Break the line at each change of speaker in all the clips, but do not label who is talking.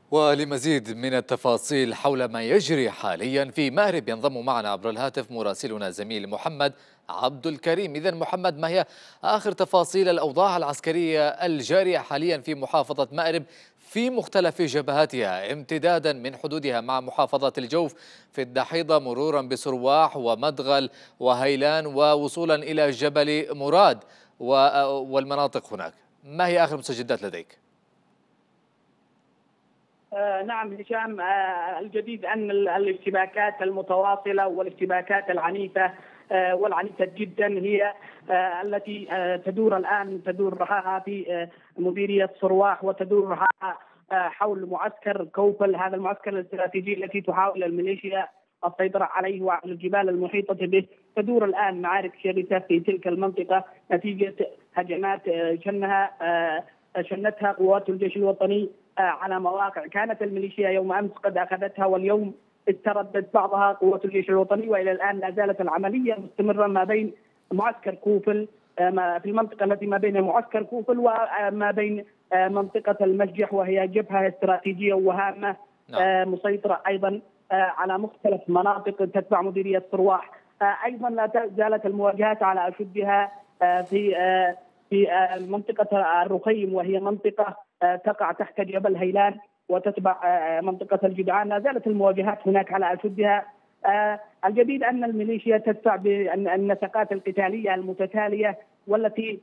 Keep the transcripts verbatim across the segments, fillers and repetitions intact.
ولمزيد من التفاصيل حول ما يجري حاليا في مأرب ينضم معنا عبر الهاتف مراسلنا زميل محمد عبد الكريم. إذن محمد، ما هي آخر تفاصيل الأوضاع العسكرية الجارية حاليا في محافظة مأرب في مختلف جبهاتها، امتدادا من حدودها مع محافظة الجوف في الدحيضة مرورا بسرواح ومدغل وهيلان ووصولا إلى جبل مراد والمناطق هناك؟ ما هي آخر المستجدات لديك؟
آه نعم هشام، آه الجديد أن الاشتباكات المتواصلة والاشتباكات العنيفة آه والعنيفة جدا هي آه التي آه تدور الآن تدور رحاها في آه مديرية صرواح، وتدور رحاها آه حول معسكر كوفل، هذا المعسكر الاستراتيجي التي تحاول الميليشيا السيطرة عليه وعلى الجبال المحيطة به. تدور الآن معارك شرسة في تلك المنطقة نتيجة هجمات آه شنها آه شنتها قوات الجيش الوطني على مواقع كانت الميليشيا يوم امس قد اخذتها، واليوم استردت بعضها قوات الجيش الوطني، والى الان لا زالت العمليه مستمره ما بين معسكر كوفل في المنطقه التي ما بين معسكر كوفل وما بين منطقه المسجح، وهي جبهه استراتيجيه وهامه مسيطره ايضا على مختلف مناطق تتبع مديريه صرواح. ايضا لا زالت المواجهات على اشدها في في منطقة الرخيم، وهي منطقة تقع تحت جبل هيلان وتتبع منطقة الجدعان. لا زالت المواجهات هناك على أشدها. الجديد أن الميليشيا تدفع بالنسقات القتالية المتتالية والتي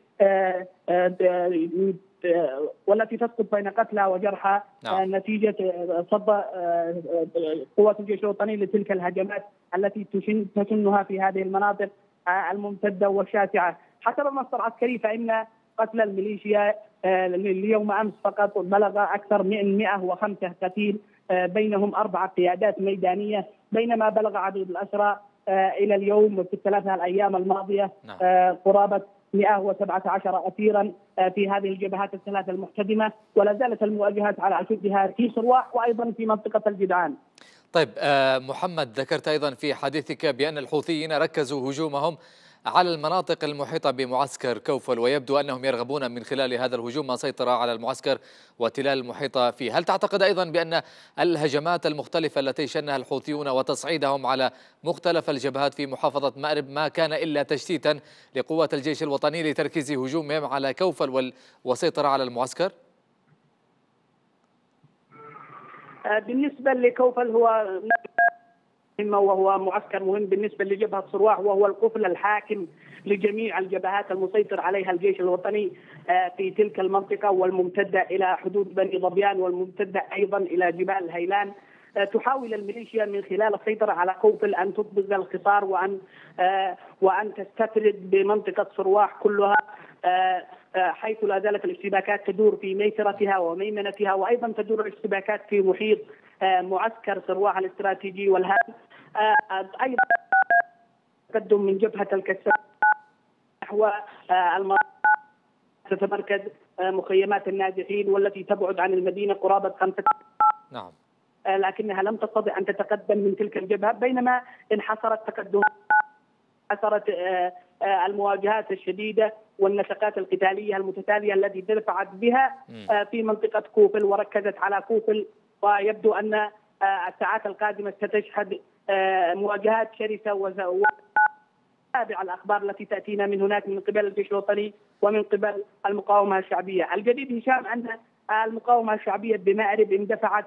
والتي تسقط بين قتلى وجرحى نعم. نتيجة صد قوات الجيش الوطني لتلك الهجمات التي تشنها في هذه المناطق الممتدة والشاسعة. حسب المصدر العسكري فإن قتل الميليشيا اليوم أمس فقط بلغ أكثر من مئة وخمسة قتيل، بينهم أربعة قيادات ميدانية، بينما بلغ عدد الأسرى إلى اليوم في الثلاثة الأيام الماضية قرابة مئة وسبعة عشر أسيرا في هذه الجبهات الثلاث المحتدمة. ولا زالت المواجهات على أشدها في صرواح وأيضا في منطقة الجدعان.
طيب محمد، ذكرت أيضا في حديثك بأن الحوثيين ركزوا هجومهم على المناطق المحيطة بمعسكر كوفل، ويبدو أنهم يرغبون من خلال هذا الهجوم السيطرة على المعسكر والتلال المحيطة فيه. هل تعتقد أيضا بأن الهجمات المختلفة التي شنها الحوثيون وتصعيدهم على مختلف الجبهات في محافظة مأرب ما كان إلا تشتيتا لقوات الجيش الوطني لتركيز هجومهم على كوفل والسيطرة على المعسكر؟
بالنسبة لكوفل هو وهو معسكر مهم بالنسبة لجبهة صرواح، وهو القفل الحاكم لجميع الجبهات المسيطر عليها الجيش الوطني في تلك المنطقة، والممتدة إلى حدود بني ظبيان، والممتدة أيضا إلى جبال هيلان. تحاول الميليشيا من خلال السيطرة على كوفل أن تطبق الخصار وأن وأن تستفرد بمنطقة صرواح كلها، حيث لا زالت الاشتباكات تدور في ميسرتها وميمنتها، وأيضا تدور الاشتباكات في محيط معسكر صرواح الاستراتيجي والهام. أيضا تقدم من جبهة الكساب نحو المناطق تتمركز مخيمات النازحين والتي تبعد عن المدينة قرابة خمسة
نعم،
لكنها لم تستطع أن تتقدم من تلك الجبهة، بينما انحصرت تقدم حصرت المواجهات الشديدة والنسقات القتالية المتتالية التي دفعت بها في منطقة كوفل وركزت على كوفل. ويبدو أن الساعات القادمة ستشهد مواجهات شرسة وتابع الأخبار التي تأتينا من هناك من قبل الجيش الوطني ومن قبل المقاومة الشعبية. الجديد هشام أن المقاومة الشعبية بمأرب اندفعت،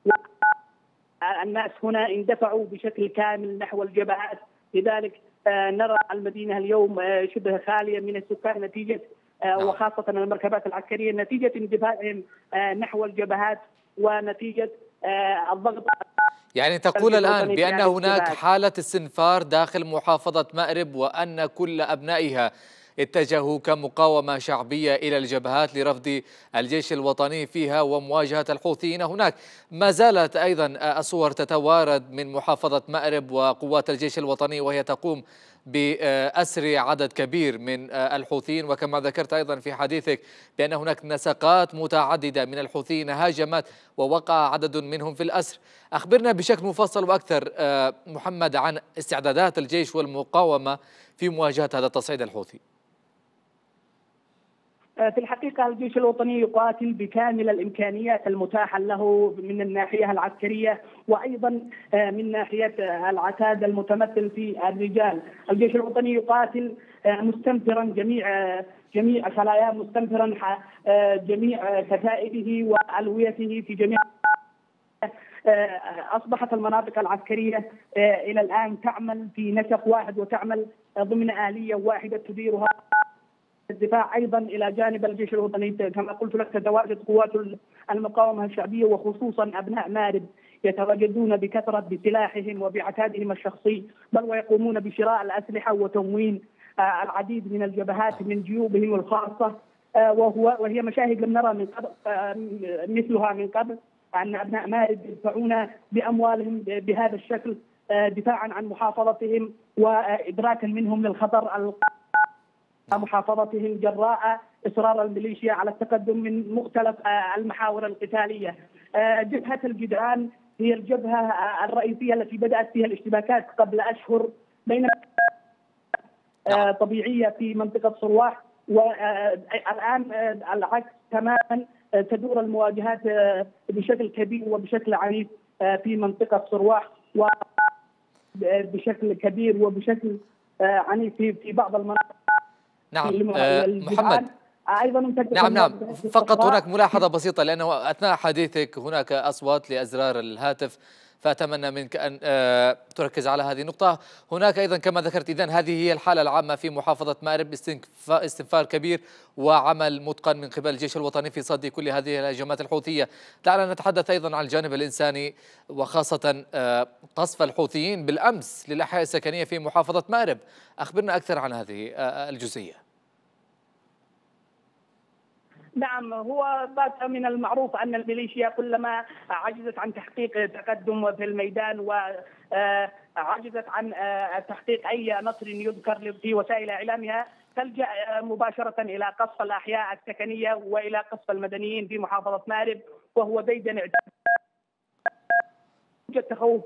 الناس هنا اندفعوا بشكل كامل نحو الجبهات، لذلك نرى المدينة اليوم شبه خالية من السكان نتيجة وخاصة المركبات العسكرية نتيجة اندفاعهم نحو الجبهات ونتيجة الضغط.
يعني تقول الآن بأن هناك حالة استنفار داخل محافظة مأرب، وأن كل أبنائها اتجهوا كمقاومة شعبية إلى الجبهات لرفض الجيش الوطني فيها ومواجهة الحوثيين هناك. ما زالت أيضا الصور تتوارد من محافظة مأرب وقوات الجيش الوطني وهي تقوم بأسر عدد كبير من الحوثيين، وكما ذكرت أيضا في حديثك بأن هناك نسقات متعددة من الحوثيين هاجمت ووقع عدد منهم في الأسر. أخبرنا بشكل مفصل وأكثر محمد عن استعدادات الجيش والمقاومة في مواجهة هذا التصعيد الحوثي.
في الحقيقة الجيش الوطني يقاتل بكامل الإمكانيات المتاحة له من الناحية العسكرية وأيضا من ناحية العتاد المتمثل في الرجال. الجيش الوطني يقاتل مستنفرا جميع جميع خلاياه، مستنفرا جميع كتائبه وألويته في جميع. أصبحت المناطق العسكرية إلى الآن تعمل في نسق واحد وتعمل ضمن آلية واحدة تديرها الدفاع. أيضا إلى جانب الجيش الوطني كما قلت لك تتواجد قوات المقاومة الشعبية وخصوصا أبناء مارب يتواجدون بكثرة بسلاحهم وبعتادهم الشخصي، بل ويقومون بشراء الأسلحة وتموين العديد من الجبهات من جيوبهم الخاصة، وهو وهي مشاهد لم نرى من قبل مثلها من قبل، أن أبناء مارب يدفعون بأموالهم بهذا الشكل دفاعا عن محافظتهم وإدراكا منهم للخطر محافظتهم جراء إصرار الميليشيا على التقدم من مختلف المحاور القتالية. جبهة الجدعان هي الجبهة الرئيسية التي بدأت فيها الاشتباكات قبل أشهر بين طبيعية في منطقة صرواح، والآن العكس تماما، تدور المواجهات بشكل كبير وبشكل عنيف في منطقة صرواح وبشكل كبير وبشكل عنيف في بعض المناطق.
نعم آه محمد.
أيضا
نعم نعم فقط هناك ملاحظة بسيطة، لأنه أثناء حديثك هناك أصوات لأزرار الهاتف، فأتمنى منك أن آه تركز على هذه النقطة. هناك أيضا كما ذكرت إذن هذه هي الحالة العامة في محافظة مأرب، استنفار كبير وعمل متقن من قبل الجيش الوطني في صد كل هذه الهجمات الحوثية. دعنا نتحدث أيضا عن الجانب الإنساني، وخاصة آه قصف الحوثيين بالأمس للأحياء السكنية في محافظة مأرب. أخبرنا أكثر عن هذه آه الجزئية.
نعم، هو بات من المعروف أن الميليشيا كلما عجزت عن تحقيق تقدم في الميدان وعجزت عن تحقيق أي نصر يذكر في وسائل إعلامها تلجأ مباشرة إلى قصف الأحياء السكنية وإلى قصف المدنيين في محافظة مأرب، وهو ديدن يوجد تخوف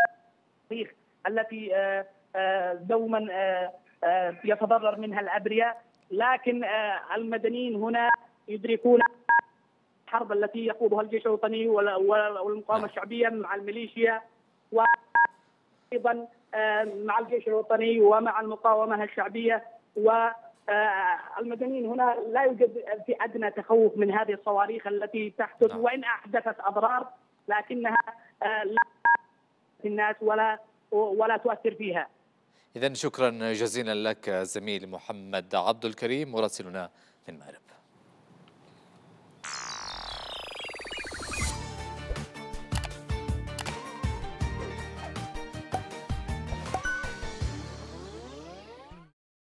التي دوما يتضرر منها الأبرياء، لكن المدنيين هنا يدركون الحرب التي يخوضها الجيش الوطني والمقاومة الشعبية مع الميليشيا وأيضا مع الجيش الوطني ومع المقاومة الشعبية، والمدنيين هنا لا يوجد في أدنى تخوف من هذه الصواريخ التي تحدث، وإن أحدثت أضرار لكنها لا في الناس ولا ولا تؤثر فيها.
إذن شكرا جزيلا لك زميل محمد عبد الكريم مراسلنا من مأرب.